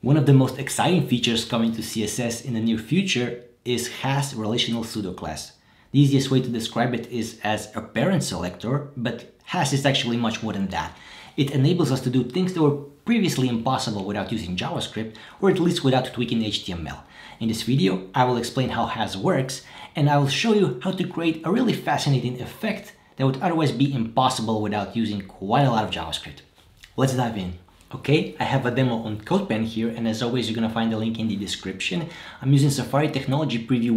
One of the most exciting features coming to CSS in the near future is has relational pseudo-class. The easiest way to describe it is as a parent selector, but has is actually much more than that. It enables us to do things that were previously impossible without using JavaScript, or at least without tweaking HTML. In this video, I will explain how has works, and I will show you how to create a really fascinating effect that would otherwise be impossible without using quite a lot of JavaScript. Let's dive in. Okay, I have a demo on Codepen here, and as always, you're gonna find the link in the description. I'm using Safari Technology Preview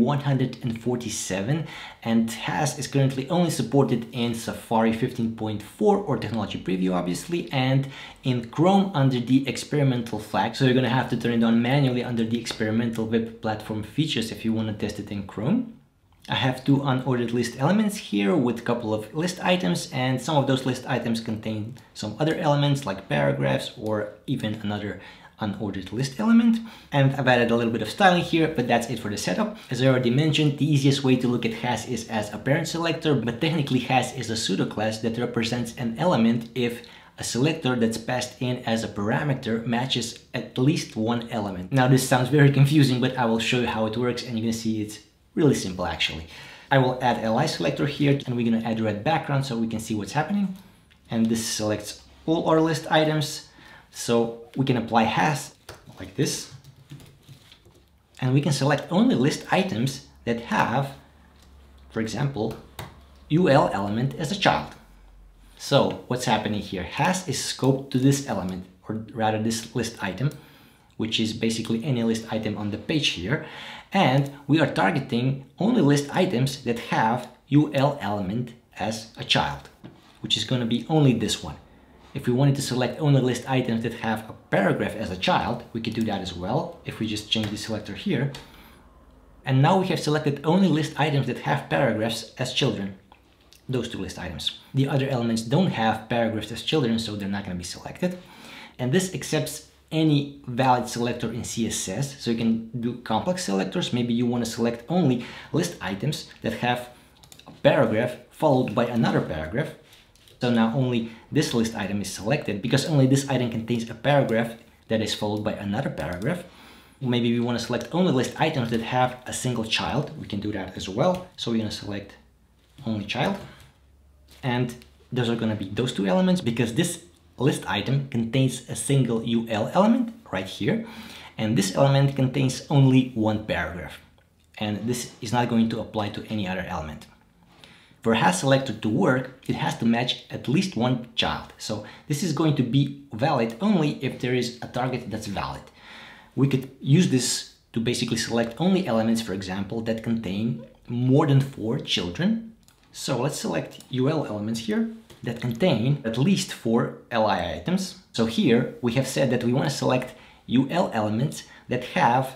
147, and has is currently only supported in Safari 15.4 or Technology Preview, obviously, and in Chrome under the experimental flag. So you're gonna have to turn it on manually under the experimental web platform features if you wanna test it in Chrome. I have two unordered list elements here with a couple of list items, and some of those list items contain some other elements like paragraphs or even another unordered list element. And I've added a little bit of styling here, but that's it for the setup. As I already mentioned, the easiest way to look at has is as a parent selector, but technically has is a pseudo-class that represents an element if a selector that's passed in as a parameter matches at least one element. Now this sounds very confusing, but I will show you how it works, and you're gonna see it's really simple actually. I will add a li selector here, and we're gonna add red background so we can see what's happening. And this selects all our list items. So we can apply has like this. And we can select only list items that have, for example, UL element as a child. So what's happening here? Has is scoped to this element, or rather this list item, which is basically any list item on the page here. And we are targeting only list items that have UL element as a child, which is going to be only this one. If we wanted to select only list items that have a paragraph as a child, we could do that as well if we just change the selector here. And now we have selected only list items that have paragraphs as children, those two list items. The other elements don't have paragraphs as children, so they're not going to be selected. And this accepts any valid selector in CSS, so you can do complex selectors. Maybe you want to select only list items that have a paragraph followed by another paragraph. So now only this list item is selected because only this item contains a paragraph that is followed by another paragraph. Maybe we want to select only list items that have a single child. We can do that as well. So we're going to select only child, and those are going to be those two elements because this list item contains a single UL element right here, and this element contains only one paragraph, and this is not going to apply to any other element. For has selector to work, it has to match at least one child. So this is going to be valid only if there is a target that's valid. We could use this to basically select only elements, for example, that contain more than 4 children. So let's select UL elements here that contain at least 4 li items. So here we have said that we want to select UL elements that have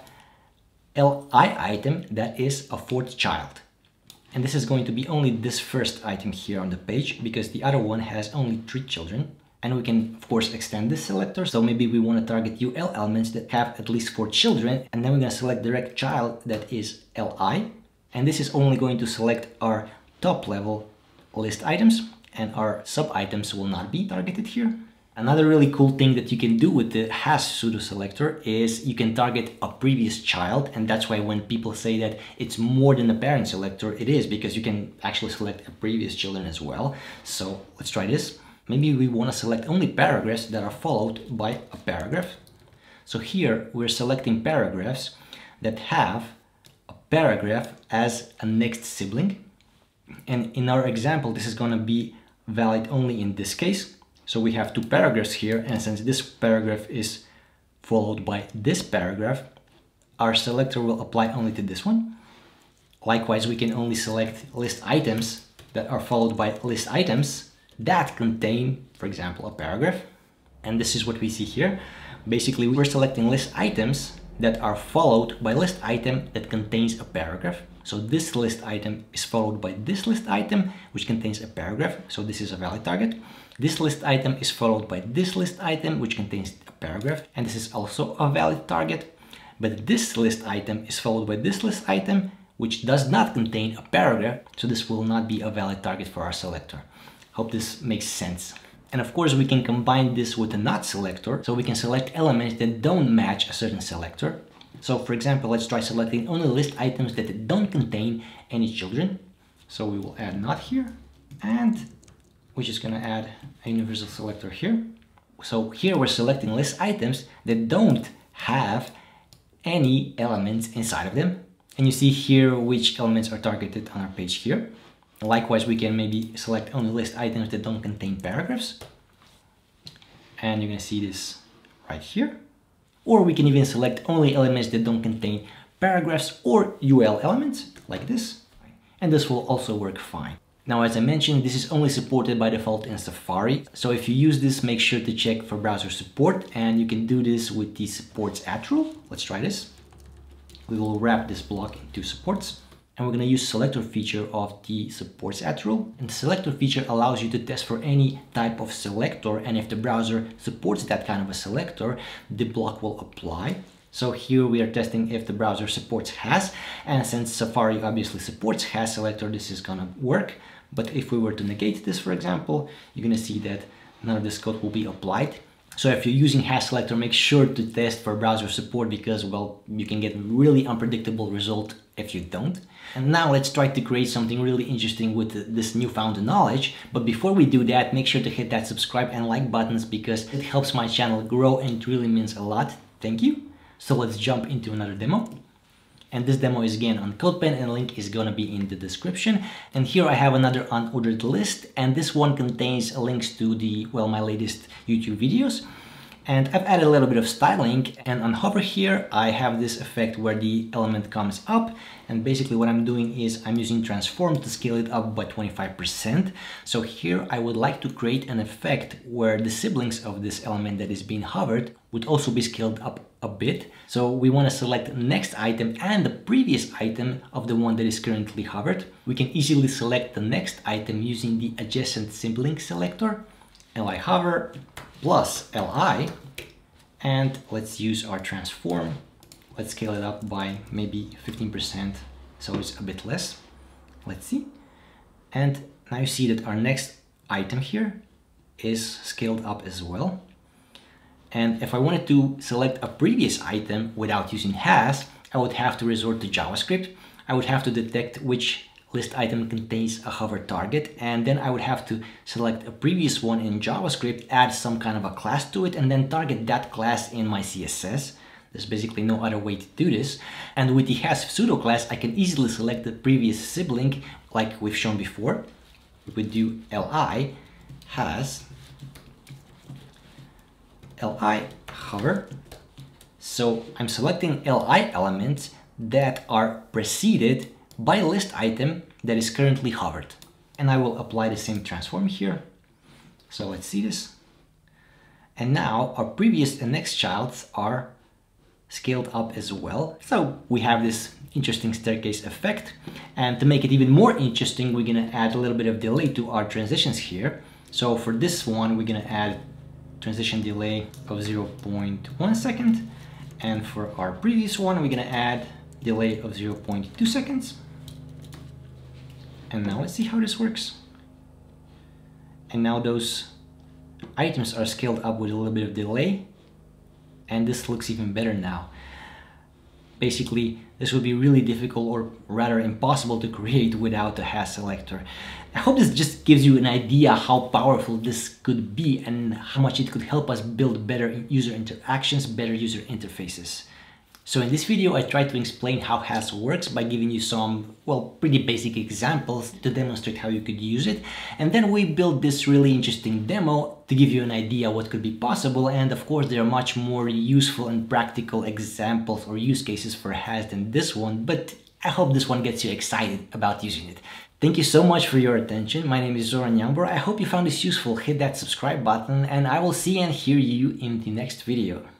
li item that is a 4th child. And this is going to be only this first item here on the page because the other one has only 3 children. And we can of course extend this selector. So maybe we want to target UL elements that have at least 4 children, and then we're going to select direct child that is li. And this is only going to select our top level list items, and our sub items will not be targeted here. Another really cool thing that you can do with the has pseudo selector is you can target a previous child, and that's why when people say that it's more than a parent selector, it is because you can actually select a previous children as well. So let's try this. Maybe we want to select only paragraphs that are followed by a paragraph. So here we're selecting paragraphs that have a paragraph as a next sibling. And in our example, this is going to be valid only in this case. So we have 2 paragraphs here, and since this paragraph is followed by this paragraph, our selector will apply only to this one. Likewise, we can only select list items that are followed by list items that contain, for example, a paragraph. And this is what we see here. Basically, we're selecting list items that are followed by list item that contains a paragraph. So this list item is followed by this list item, which contains a paragraph. So this is a valid target. This list item is followed by this list item, which contains a paragraph. And this is also a valid target. But this list item is followed by this list item, which does not contain a paragraph. So this will not be a valid target for our selector. Hope this makes sense. And of course, we can combine this with a not selector, so we can select elements that don't match a certain selector. So for example, let's try selecting only list items that don't contain any children. So we will add not here, and we're just gonna add a universal selector here. So here we're selecting list items that don't have any elements inside of them. And you see here which elements are targeted on our page here. Likewise, we can maybe select only list items that don't contain paragraphs. And you're gonna see this right here. Or we can even select only elements that don't contain paragraphs or UL elements, like this. And this will also work fine. Now, as I mentioned, this is only supported by default in Safari. So if you use this, make sure to check for browser support, and you can do this with the supports at rule. Let's try this. We will wrap this block into supports, and we're going to use selector feature of the supports at rule. And the selector feature allows you to test for any type of selector, and if the browser supports that kind of a selector, the block will apply. So here we are testing if the browser supports has, and since Safari obviously supports has selector, this is gonna work. But if we were to negate this, for example, you're gonna see that none of this code will be applied. So if you're using has selector, make sure to test for browser support, because, well, you can get really unpredictable result if you don't. And now let's try to create something really interesting with this newfound knowledge. But before we do that, make sure to hit that subscribe and like buttons, because it helps my channel grow and it really means a lot. Thank you. So let's jump into another demo. And this demo is again on Codepen, and link is gonna be in the description. And here I have another unordered list, and this one contains links to the, well, my latest YouTube videos. And I've added a little bit of styling, and on hover here, I have this effect where the element comes up. And basically what I'm doing is I'm using transform to scale it up by 25%. So here I would like to create an effect where the siblings of this element that is being hovered would also be scaled up a bit. So we want to select the next item and the previous item of the one that is currently hovered. We can easily select the next item using the adjacent sibling selector, li hover plus li, and let's use our transform. Let's scale it up by maybe 15%, so it's a bit less. Let's see. And now you see that our next item here is scaled up as well. And if I wanted to select a previous item without using has, I would have to resort to JavaScript. I would have to detect which list item contains a hover target, and then I would have to select a previous one in JavaScript, add some kind of a class to it, and then target that class in my CSS. There's basically no other way to do this. And with the has pseudo-class, I can easily select the previous sibling like we've shown before. We would do li has li hover. So I'm selecting li elements that are preceded by a list item that is currently hovered. And I will apply the same transform here. So let's see this. And now our previous and next childs are scaled up as well. So we have this interesting staircase effect. And to make it even more interesting, we're gonna add a little bit of delay to our transitions here. So for this one, we're gonna add transition delay of 0.1 second. And for our previous one, we're gonna add delay of 0.2 seconds. And now let's see how this works. And now those items are scaled up with a little bit of delay. And this looks even better now. Basically, this would be really difficult, or rather impossible, to create without the has selector. I hope this just gives you an idea how powerful this could be and how much it could help us build better user interactions, better user interfaces. So in this video, I tried to explain how has works by giving you some, well, pretty basic examples to demonstrate how you could use it. And then we built this really interesting demo to give you an idea what could be possible. And of course, there are much more useful and practical examples or use cases for has than this one, but I hope this one gets you excited about using it. Thank you so much for your attention. My name is Zoran Jambor. I hope you found this useful. Hit that subscribe button, and I will see and hear you in the next video.